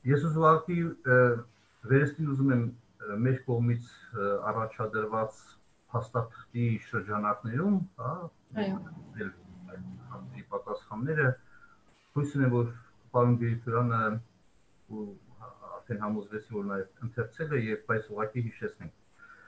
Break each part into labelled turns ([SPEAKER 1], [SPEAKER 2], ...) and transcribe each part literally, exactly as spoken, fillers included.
[SPEAKER 1] Ես ուզում վերստին ուզում եմ մեր կողմից առաջադրված փաստաթղթի շրջանակներում, հա, այլ պատասխանները հույս ունեմ, որ պարոն Գրիգորյանը ու արդեն համոզվեցի, որ նաև ընթերցել է եւ բայց ուղղակի հիշեցնենք։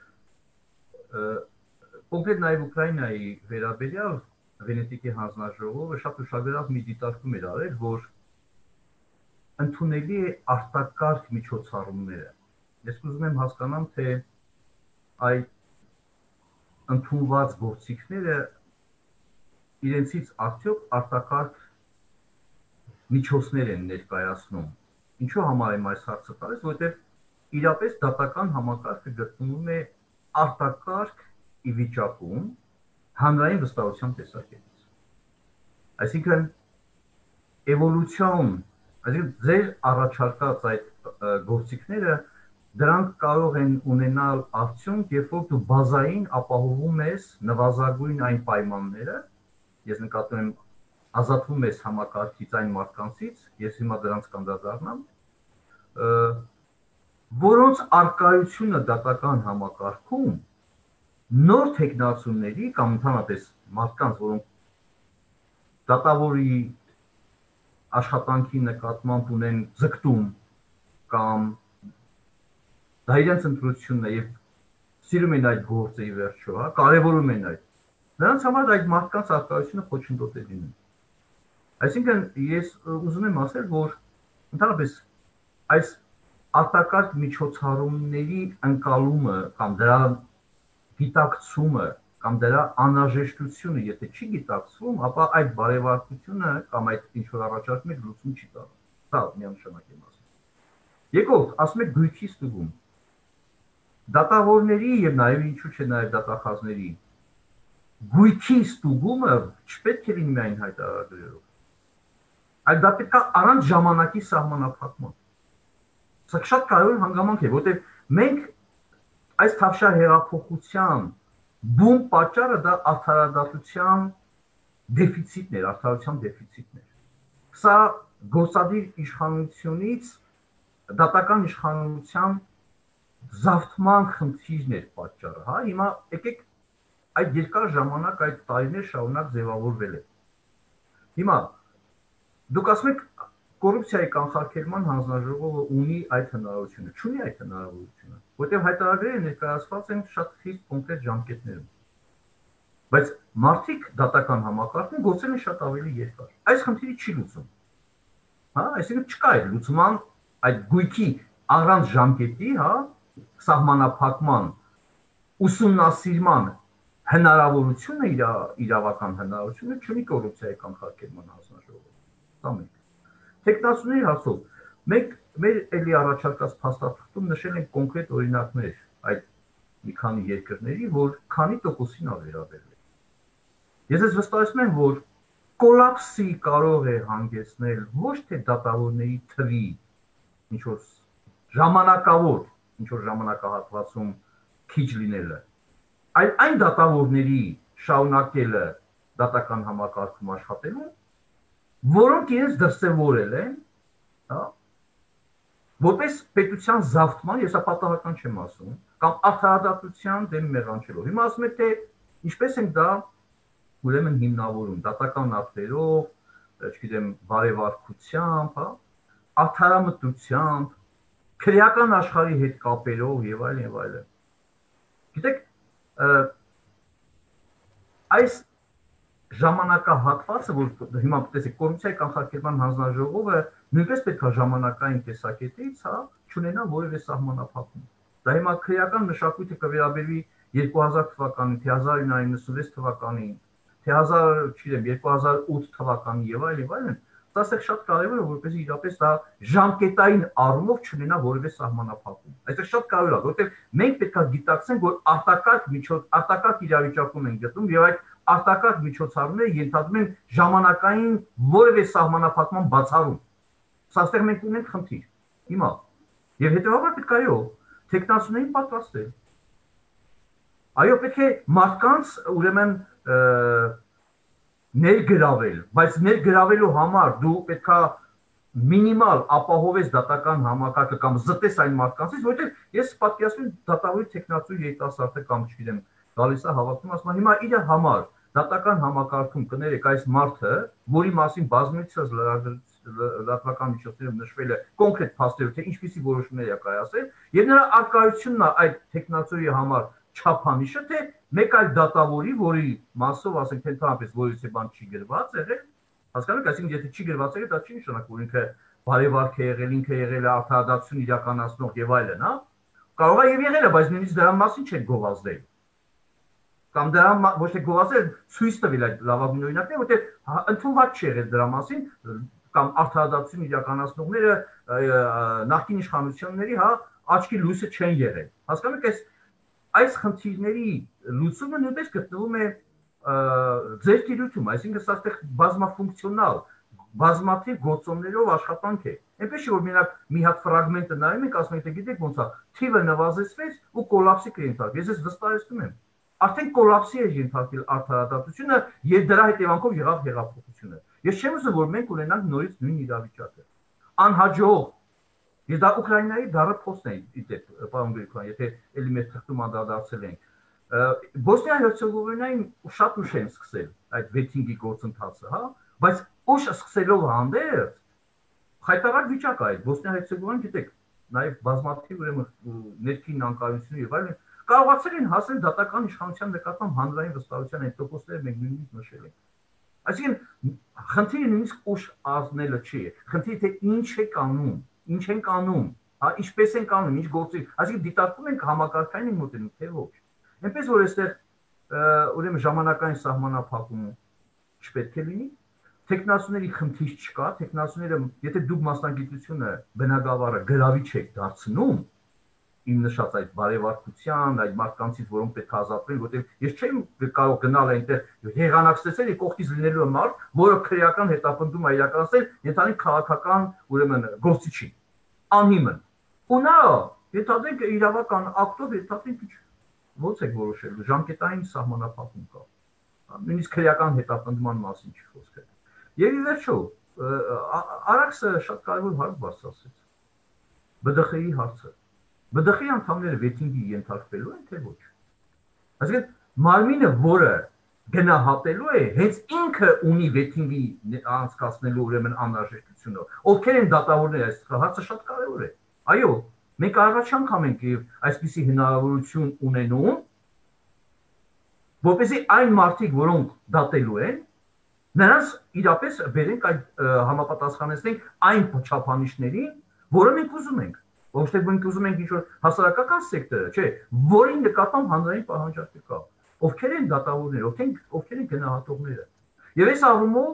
[SPEAKER 1] Կոնկրետ նաև Ուկրաինայի վերաբերյալ Վենետիկի հանձնաժողովը շատ ուշագրավ մի դիտարկում էր արել, որ ընդունելի է արտակարգ միջոցառումները։ Ես ուզում եմ հասկանամ, թե այդ ընդունված գործիքները իրենցից արդյոք արտակարգ միջոցներ են ներկայացնում։ Ինչու համար եմ այս հարցը տալիս, որովհետև իրապես դատական համակարգը գտնվում է արտակարգ ի վիճակում հանրային վստահության տեսակետից։ Այսինքն էվոլյուցիոն, այսինքն ձեր առաջարկած այդ գործիքները դրանք կարող են ունենալ արդյունք, երբ որ դու բազային ապահովում ես նվազագույն այն պայմանները, ես նկատում եմ ազատվում ես համակարգից այն մարդկանցից, ես հիմա դրանց կանդրադառնամ, որոնց արկայությունը դատական համակարգում նոր թեկնածուների կամ ընդհանրապես մարդկանց, որոնք դատավորի աշխատանքի նկատմամբ ունեն ձգտում կամ դա իրենց ընտրությունն է եւ սիրում են այդ գործը ի վերջո, հա, կարեւորում են այդ։ Նրանց համար այդ մարդկանց արկայությունը խոչընդոտ է լինում։ Այսինքն ես ուզում եմ ասել, որ ընդհանրապես այս արտակարգ միջոցառումների ընկալումը կամ դրա գիտակցումը կամ դրա անհրաժեշտությունը, եթե չի գիտակցվում, ապա այդ բարեվարկությունը կամ այդ ինչ որ առաջարկում եք լուծում չի տալու։ Դա միանշանակ եմ ասում։ Երկրորդ, ասում եք գույքի ստուգում։ Դատավորների եւ նաեւ ինչու՞ չէ նաեւ դատախազների գույքի ստուգումը չպետք է լինի միայն հայտարարագրերով։ Այլ դա պետք է առանց ժամանակի սահմանափակման։ Սա շատ կարևոր հանգամանք է, որտեղ մենք այս թավշյա հեղափոխության բում պատճառը դա արդարադատության դեֆիցիտն էր, արդարության դեֆիցիտն էր։ Սա գործադիր իշխանությունից դատական իշխանության զավթման խնդիրն էր պատճառը, հա, հիմա եկեք այդ երկար ժամանակ այդ տարիներ շարունակ ձևավորվել է։ Հիմա դուք ասում եք կոռուպցիայի կանխարգելման հանձնաժողովը ունի այդ հնարավորությունը, չունի այդ հնարավորությունը, որտեղ հայտարարները ներկայացված են շատ խիստ կոնկրետ ժամկետներում։ Բայց մարդիկ դատական համակարգում գործել են շատ ավելի երկար։ Այս խնդիրը չի լուծում։ Հա, այսինքն չկա այդ լուծման այդ գույքի առանց ժամկետի, հա, սահմանափակման, ուսումնասիրման հնարավորությունը իր իրավական հնարավորությունը չունի կոռուպցիայի կանխարգելման հանձնաժողովը։ Դա մեկ։ Տեխնասուների հասով մենք մեր էլի առաջարկած փաստաթղթում նշել ենք կոնկրետ օրինակներ այդ մի քանի երկրների, որ քանի տոկոսին ա վերաբերվել։ Ես ես վստահեցնում եմ, որ կոլապսի կարող է հանգեցնել ոչ թե դատավորների թվի ինչ որ ժամանակավոր, ինչ որ ժամանակահատվածում քիչ լինելը, այլ այն դատավորների շարունակելը դատական համակարգում աշխատելու, որոնք իրենց դրսևորել են, հա, որպես պետության զավթման, ես պատահական չեմ ասում, կամ արդարադատության դեմ մեղանչելով։ Հիմա ասում եք, թե ինչպես են դա ուրեմն հիմնավորում, դատական ակտերով, չգիտեմ, բարեվարկությամբ, հա, արդարամտությամբ, քրեական աշխարհի հետ կապերով եւ այլն եւ այլն։ Գիտեք, այս ժամանակահատվածը, որ հիմա տեսեք, կոռուպցիայի կանխարգելման հանձնաժողովը նույնպես պետք է ժամանակային տեսակետից, հա, չունենա որևէ սահմանափակում։ Դա հիմա քրեական մշակույթը կվերաբերվի երկու հազար թվականին, թե հազար ինը հարյուր նվաթ թվականին, թե հազար, չգիտեմ, երկու հազար ութ թվականին եւ այլն եւ այլն, դա սա շատ կարեւոր է, որպեսզի իրապես դա ժամկետային առումով չունենա որևէ սահմանափակում։ Այստեղ շատ կարեւոր է, որովհետեւ մենք պետք է գիտակցենք, որ արտակարգ միջոց, արտակարգ իրավիճակում են գտնվում եւ այդ արտակարգ միջոցառումները ենթադրում են ժամանակային որևէ սահմանափակման բացառում։ Սա այստեղ մենք ունենք խնդիր։ Հիմա եւ հետեւաբար պետք է այո, տեխնասուներին պատրաստել։ Այո, պետք է մարդկանց ուրեմն ներգրավել, բայց ներգրավելու համար դու պետք է մինիմալ ապահովես դատական համակարգը կամ զտես այն մարդկանցից, որովհետև ես պատկերացնում եմ դատավորի տեխնացու երիտասարդը կամ չգիտեմ, գալիս է հավաքվում, ասում է հիմա իր համար դատական համակարգում կներեք այս մարդը, որի մասին բազմիցս լրատվական միջոցներում նշվել է կոնկրետ փաստերով, թե ինչպիսի որոշումներ է կայացել, եւ նրա արկայությունն է այդ տեխնացուի համար չափանիշը, թե մեկ այլ դատավորի, որի մասով ասենք թե ընդհանրապես որից է բան չի գրված եղել, հասկանաք, այսինքն եթե չի գրված եղել, դա չի նշանակում, որ ինքը բարեվարք է եղել, ինքը եղել է արդարադատություն իրականացնող եւ այլն, հա։ Կարող է եւ եղել է, բայց նույնիսկ դրա մասին չեն գովազդել։ Կամ դրա ոչ թե գովազդել, ցույց տվել այդ լավագույն օրինակները, որտեղ ընդունված չի եղել դրա մասին, կամ արդարադատություն իրականացնողները նախկին իշխանությունների, հա, աչքի լույսը չեն եղել։ Հասկանաք, այս այս խնդիրների լուծումը նույնպես գտնվում է ձեր տիրույթում, այսինքն սա այստեղ բազմաֆունկցիոնալ, բազմաթիվ գործոններով աշխատանք է։ Այնպես չէ, որ մենակ մի հատ ֆրագմենտը նայում ենք, ասում ենք, թե գիտեք ոնց է, թիվը նվազեցվեց ու կոլապսի կենթարկվեց։ Ես ես վստահեցնում եմ, արդեն կոլապսի է ենթարկվել արդարադատությունը եւ դրա հետևանքով եղավ հեղափոխությունը։ Ես չեմ ուզում, որ մենք ունենանք նորից նույն իրավիճակը։ Անհաջող Ես դա Ուկրաինայի դառը փոստն է, իդեպ, պարոն Գրիգորյան, եթե էլի մեր թղթում անդրադարձել ենք։ Բոսնիա-Հերցեգովինային շատ ուշ են սկսել այդ վեթինգի գործընթացը, հա, բայց ուշ սկսելով հանդերձ խայտարակ վիճակ է այդ Բոսնիա-Հերցեգովինան, գիտեք, նաև բազմաթիվ ուրեմն ներքին անկայունություն եւ այլն կարողացել են հասնել դատական իշխանության նկատմամբ հանրային վստահության այն տոկոսները մենք նույնիսկ նշել ենք։ Այսինքն խնդիրը նույնիսկ ուշ ազնելը չի, խնդիրը թե ինչ է կանոն, ինչ են կանոն, հա, ինչպես են կանոն, ինչ գործի, այսինքն դիտարկում ենք համակարգային մոտենում, թե ոչ։ Այնպես որ այստեղ ուրեմն ժամանակային սահմանափակում չպետք է լինի, տեխնացուների խնդիր չկա, տեխնացուները, եթե դուք մասնագիտությունը բնագավառը գրավիչ եք դարձնում, իմ նշած այդ բարեվարկության, այդ մարդկանցից, որոնք պետք է ազատվեն, որտեղ ես չեմ կարող գնալ այնտեղ եղանակցել եւ կողքից լինելու մարդ, որը քրեական հետապնդում է իրականացնել, ենթադրենք քաղաքական ուրեմն գործիչի, անհիմն։ Ու նա, ենթադրենք իրավական ակտով, ենթադրենք ո՞նց է որոշելու, ժամկետային սահմանափակում կա։ Նույնիսկ քրեական հետապնդման մասին չի խոսքը։ Եվ ի վերջո, Արաքսը շատ կարևոր հարց բարձրացրեց։ B D X-ի հարցը։ B D X-ի անդամները վեթինգի ենթարկվելու են, թե ոչ։ Այսինքն մարմինը, որը գնահատելու է, հենց ինքը ունի վեթինգի անցկացնելու ուրեմն անհրաժեշտությունը։ Ովքեր են դատավորները, այս հարցը շատ կարևոր է։ Այո, մենք առաջ անգամ ենք եւ այսպիսի հնարավորություն ունենում, որպեսզի այն մարդիկ, որոնք դատելու են, նրանց իրապես բերենք այդ համապատասխանեցնենք այն չափանիշներին, որը մենք ուզում ենք։ Ոչ թե մենք ուզում ենք ինչ-որ հասարակական սեկտորը, չէ, որի նկատմամբ հանրային պահանջարկը կա։ Ովքեր են դատավորները, ովքեր են գնահատողները։ Եվ այս առումով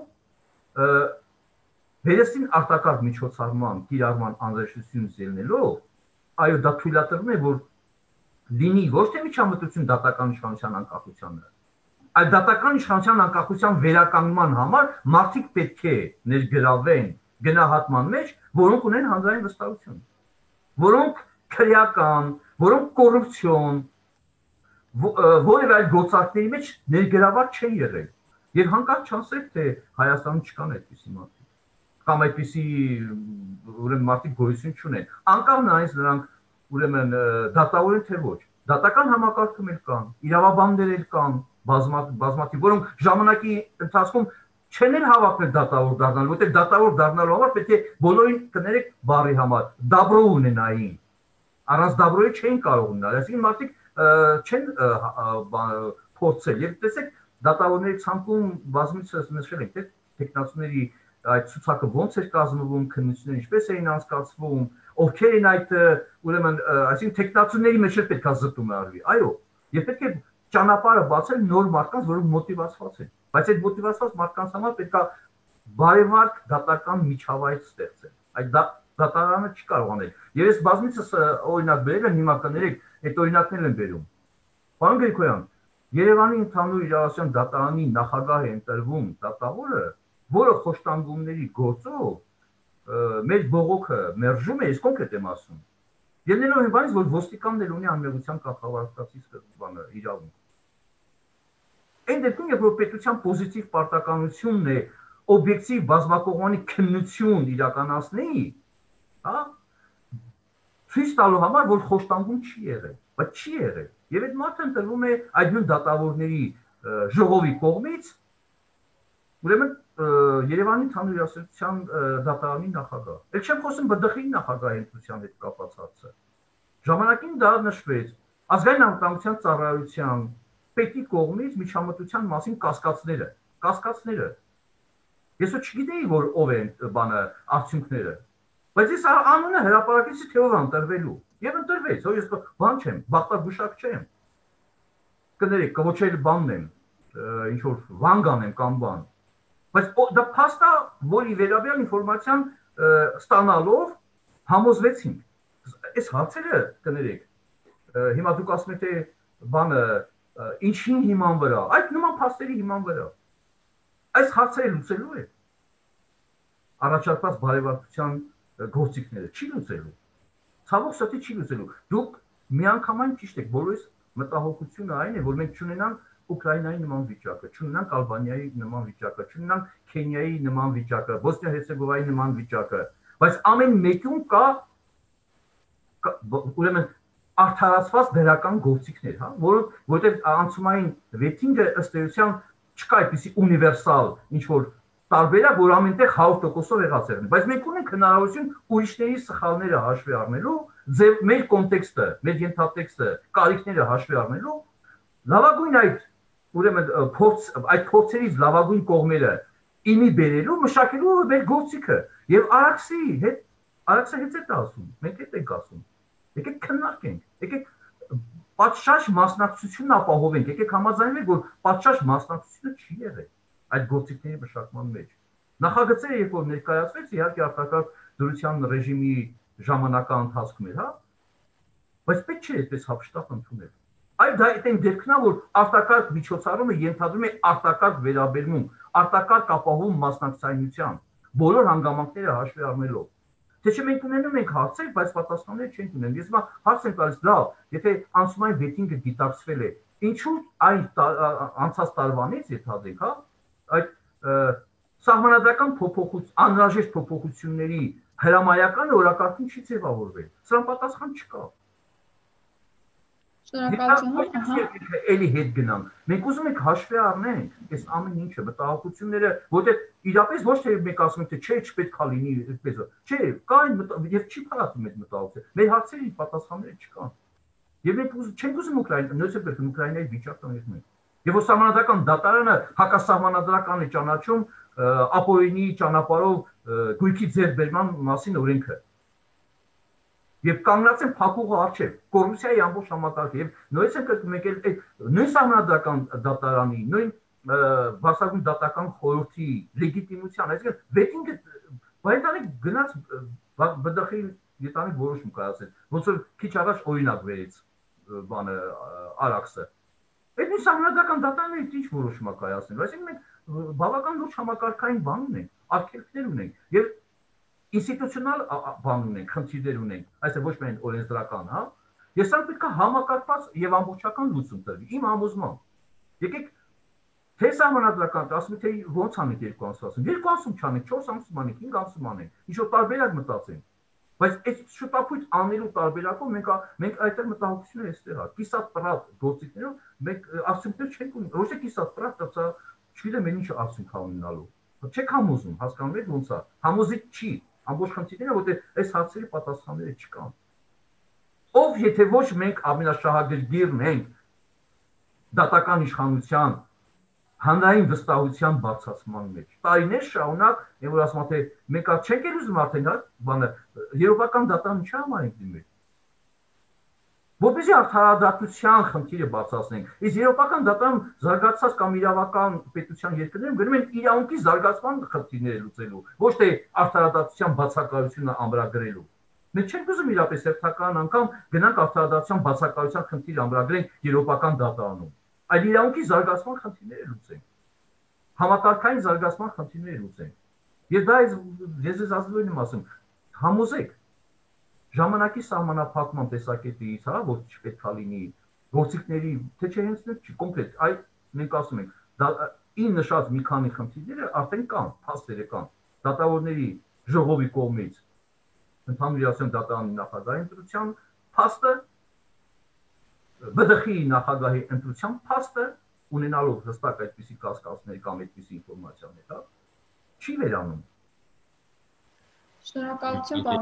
[SPEAKER 1] վերստին արտակարգ միջոցառման, կիրառման անհրաժեշտությունից ելնելով, այո, դա թույլատրում է, որ լինի ոչ թե միջամտություն դատական իշխանության անկախությանը, այլ դատական իշխանության անկախության վերականգնման համար մարդիկ պետք է ներգրավեն գնահատման մեջ, որոնք ունեն հանրային վստահություն, որոնք քրեական, որոնք կոռուպցիոն, որևէ այլ գործարքների մեջ ներգրաված չեն եղել։ Եվ հանկարծ չասեք, թե Հայաստանում չկան այդպիսի մարդիկ, կամ այդպիսի ուրեմն մարդիկ գոյություն չունեն։ Անկախ նրանից նրանք ուրեմն դատավոր են թե ոչ։ Դատական համակարգում էլ կան, իրավաբաններ էլ կան, բազմաթիվ, որոնք ժամանակի ընթացքում չեն էլ հավաքվել դատավոր դառնալ, որտեղ դատավոր դառնալու համար պետք է բոլորին կներեք բառի համար դաբրո ունենային։ Առանց դաբրոյի չեն կարող ունենալ, այսինքն մարդիկ չեն փորձել։ Եվ տեսեք, դատավորների ցանկում բազմիցս նշել ենք, թե տեխնացուների այդ ցուցակը ոնց էր կազմվում, քննությունները ինչպես էին անցկացվում, ովքեր են այդ ուրեմն, այսինքն տեխնացուների մեջ էլ պետք է զտում արվի։ Այո, եւ պետք է ճանապարհը բացել նոր մարդկանց, որոնք մոտիվացված են։ Բայց այդ մոտիվացված մարդկանց համար պետք է բարեվարք դատական միջավայր ստեղծել։ Այդ դատարանը չի կարող անել։ Եվ ես բազմիցս օրինակ բերել եմ, հիմա կներեք, այդ օրինակներն եմ բերում։ Պարոն Գրիգորյան, Երևանի ընդհանուր իրավասության դատարանի նախագահ է ընտրվում դատավորը, որը խոշտանգումների գործով մեր բողոքը մերժում է, ես կոնկրետ եմ ասում։ Ելնելով այնից, որ ոստիկանն էլ ունի անմեղության կանխավարկածի բանը իրավունք։ Այն դեպքում, երբ որ պետության պոզիտիվ պարտականությունն է օբյեկտիվ բազմակողմանի քննություն իրականացնեի, հա, ցույց տալու համար, որ խոշտանգում չի եղել, բայց չի եղել։ Եվ այդ մարդը ընտրվում է այդ նույն դատավորների ժողովի կողմից, ուրեմն Երևանի Հանրային Ասոցիացիան դատարանի նախագահ։ Եք չեմ խոսում B D X-ի նախագահի ընտրության հետ կապված հարցը։ Ժամանակին դա նշվեց ազգային անվտանգության ծառայության պետի կողմից միջամտության մասին կասկածները, կասկածները։ Ես ու չգիտեի, որ ով է բանը արդյունքները։ Բայց ես անունը հրապարակեցի թե ով ընտրվելու։ Եվ ընտրվեց, հո ես բան չեմ, բախտար գուշակ չեմ։ Կներեք, կոչել բանն եմ, ինչ որ վանգան եմ կամ բան։ Բայց դա փաստա, որի վերաբերյալ ինֆորմացիան ստանալով համոզվեցինք։ Այս հարցերը կներեք, հիմա դուք ասում եք թե բանը ինչին հիման վրա, այդ նման փաստերի հիման վրա։ Այս հարցերը լուծելու է առաջարկված բարեվարկության գործիքները, չի լուծելու։ Ցավոք սրտի չի լուծելու։ Դուք միանգամայն ճիշտ եք, բոլորիս մտահոգությունը այն է, որ մենք չունենանք Ուկրաինայի նման վիճակը, չունենանք Ալբանիայի նման վիճակը, չունենանք Քենիայի նման վիճակը, Բոսնիա-Հերցեգովինայի նման վիճակը, բայց ամեն մեկում կա ուրեմն արդարացված դրական գործիքներ, հա, որոնք որտեղ անցումային վեթինգը ըստ էության չկա այդպիսի ունիվերսալ ինչ որ տարբերակ, որ ամենտեղ հարյուր տոկոսով եղած է, բայց մենք ունենք հնարավորություն ուրիշների սխալները հաշվի առնելու, ձեր մեր կոնտեքստը, մեր ենթատեքստը, կարիքները հաշվի առնելու, լավագույն այդ ուրեմն փորձ այդ փորձերից լավագույն կողմերը իմի բերելու, մշակելու մեր գործիքը եւ Արաքսի հետ Արաքսը հետ է ասում, մենք հետ ենք ասում։ Եկեք քննարկենք, եկեք պատշաճ մասնակցություն ապահովենք, եկեք համաձայնենք, որ պատշաճ մասնակցությունը չի եղել այդ գործիքների մշակման մեջ։ Նախագծերը երբ որ ներկայացվեց, իհարկե արտակարգ դրության ռեժիմի ժամանակա ընթացքում էր, հա, բայց պետք չէ այդպես հապշտակ ընդունել։ Այլ դա այդ այն դեպքն է, որ արտակարգ միջոցառումը ենթադրում է արտակարգ վերաբերմունք, արտակարգ ապահովում մասնակցայնության, բոլոր հանգամանքները հաշվի առնելով։ Թե չէ մենք ունենում ենք հարցեր, բայց պատասխաններ չենք ունենում։ Ես հիմա հարց եմ տալիս, լավ, եթե անցումային վեթինգը դիտարկվել է, ինչու այն անցած տարվանից ենթադրենք, հա, այդ սահմանադրական փոփոխություն, անհրաժեշտ փոփոխությունների հրամայականը օրակարգում չի ձևավորվել։ Սրան պատասխան չկա։ Շնորհակալություն։ Էլի հետ գնամ։ Մենք ուզում ենք հաշվի առնենք այս ամեն ինչը, մտահոգությունները, որտեղ իրապես ոչ թե մեկ ասում թե չէ, չպետք է լինի այդպես։ Չէ, կա այն եւ չի փառատում այդ մտահոգությունը։ Մեր հարցերի պատասխանները չկան։ Եվ մենք չենք ուզում Ուկրաինա, նույնիսկ Ուկրաինայի վիճակը ունենք մենք։ Եվ որ սահմանադրական դատարանը հակասահմանադրական է ճանաչում ապօրինի ճանապարհով գույքի ձեռբերման մասին օրենքը։ Եվ կանգնած են փակուղը առջև, կոռուպցիայի ամբողջ համակարգը եւ նույնիսկ ենք մենք էլ նույն սահմանադրական դատարանի, նույն բարձրագույն դատական խորհրդի լեգիտիմության, այսինքն վեթինգը բայդանի գնաց B D X-ի դիտանի որոշում կայացել, ոնց որ քիչ առաջ օրինակ վերեց բանը Արաքսը։ Այդ նույն սահմանադրական դատարանը ինչ որոշում է կայացնել, այսինքն մենք բավական լուրջ համակարգային բան ունենք, արգելքներ ունենք եւ ինստիտուցիոնալ բան ունենք, խնդիրներ ունենք, այսինքն ոչ միայն օրենսդրական, հա։ Ես ցանկանում պետք է համակարգված եւ ամբողջական լուծում տրվի, իմ համոզմամբ։ Եկեք թե սահմանադրական, ասում թե ոնց անենք երկու ամսում, երկու ամսում չանենք, չորս ամսում անենք, հինգ ամսում անենք, ինչ որ տարբերակ մտածենք։ Բայց այս շուտապույտ անելու տարբերակով մենք մենք այդտեղ մտահոգությունը էստեղ է։ Կիսատ պրատ գործիքներով մենք արդյունքներ չենք ունի, ոչ թե կիսատ պրատ, դա չգիտեմ ինչ արդյունք ունենալու։ Չեք համոզում, հասկանում եք ոնց է։ Համոզիչ չի, ամբողջ խնդիրները, որտեղ այս հարցերի պատասխանները չկան։ Ով եթե ոչ մենք ամենաշահագրգիռն ենք դատական իշխանության հանրային վստահության բարձրացման մեջ։ Տարիներ շարունակ, եւ որ ասում թե մենք չենք ուզում արդեն հա բանը եվրոպական դատարան չի համարենք դիմել։ Որպեսզի արդարադատության խնդիրը բարձրացնենք։ Իսկ եվրոպական դատարան զարգացած կամ իրավական պետության երկրներում գնում են իրավունքի զարգացման խնդիրները լուծելու, ոչ թե արդարադատության բացակայությունը ամրագրելու։ Մենք չենք ուզում իրապես հերթական անգամ գնանք արդարադատության բացակայության խնդիր ամրագրենք եվրոպական դատարանում, այլ իրավունքի զարգացման խնդիրները լուծենք։ Համակարգային զարգացման խնդիրները լուծենք։ Եվ դա ես ես ազգույն եմ ասում, համոզեք ժամանակի սահմանափակման տեսակետից, հա, որ չպետք է լինի գործիքների, թե չէ հենց չի կոնկրետ, այ մենք ասում ենք, ին նշած մի քանի խնդիրները արդեն կան, փաստերը կան։ Դատավորների ժողովի կողմից ընդհանուր իրավասության դատարանի նախագահի ընտրության փաստը, ԲԴԽ-ի նախագահի ընտրության փաստը, ունենալով հստակ այդպիսի կասկածներ կամ այդպիսի ինֆորմացիաներ, չի վերանում։
[SPEAKER 2] Շնորհակալություն։